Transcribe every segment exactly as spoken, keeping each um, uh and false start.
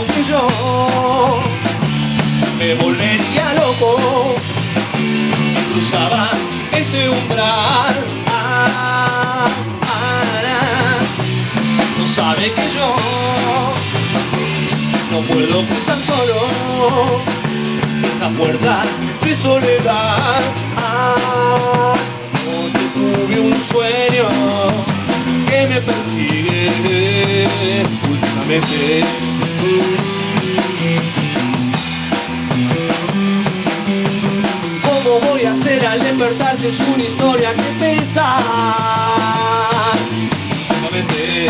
dijo que yo me volvería loco si cruzaba ese umbral. Ah, ah, ah. No sabe que yo no puedo cruzar solo esa puerta de soledad. Ah, anoche tuve un sueño que me persigue últimamente. ¿Cómo voy a hacer al despertar si es una historia que pensar últimamente?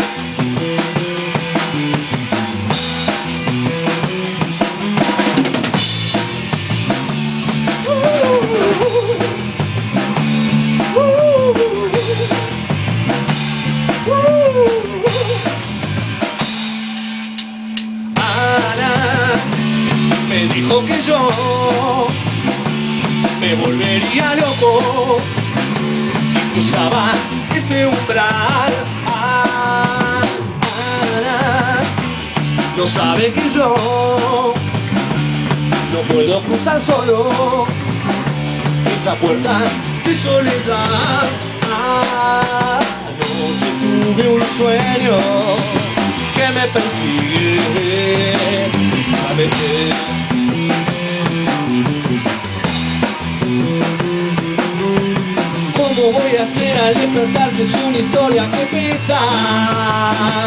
Me dijo que yo me volvería loco si cruzaba ese umbral. Ah, ah, ah. No sabe que yo no puedo cruzar solo esa puerta de soledad. Ah, anoche tuve un sueño que me persigue últimamente. ¿Cómo voy a hacer al despertar si es una historia que pensar